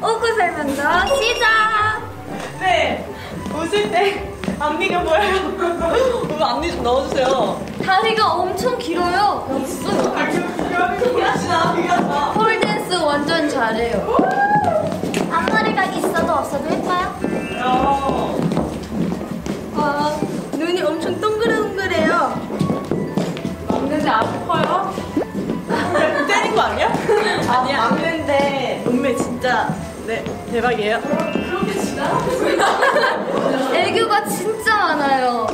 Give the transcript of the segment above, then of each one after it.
오구 설명서 시작! 네, 웃을 때 앞니가 보여요. 오늘 앞니 좀 넣어주세요. 다리가 엄청 길어요. 폴댄스 완전 잘해요. 앞머리가 있어도 없어도 예뻐요. 눈이 엄청 동그래동그래요. 근데 아파요? 때린 거 아니야? 아니야. 막는데 몸매 진짜 네 대박이에요. 그렇게 지나가면서 애교가 진짜 많아요.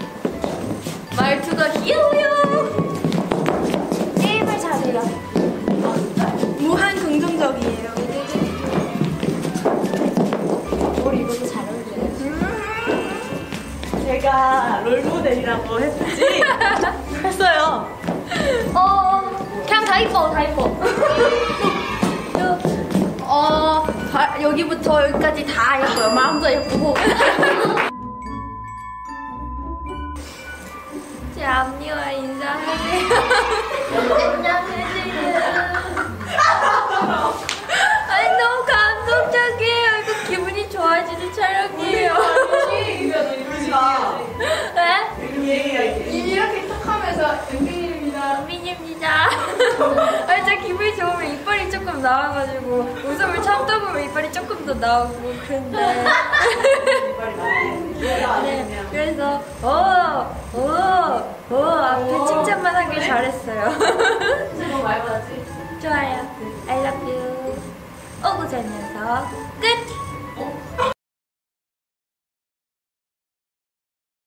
말투가 귀여워요. 게임을 잘해요. 무한 긍정적이에요. 머리 입어도 잘 어울려요. 제가 롤모델이라고 했지 했어요. 그냥 다 이뻐, 다 이뻐. 여기부터 여기까지 다 예뻐요. 마음도 예쁘고. 제 앞니와 인사하세요. 안녕하세요. 아니, 너무 감동적이에요. 이거 기분이 좋아지는 촬영이에요. 울지 마. 네? 이렇게 딱 하면서 은빈입니다. 민입니다. 아니, 진짜 기분이 좋으면 이빨이 조금 나와가지고 웃음을 참다 보면 이빨이 조금 더 나오고 그런데 네, 그래서 앞에 칭찬만 하길 잘했어요. 너무 많이 받았지? 좋아요. I love you. 오구 살면서 끝.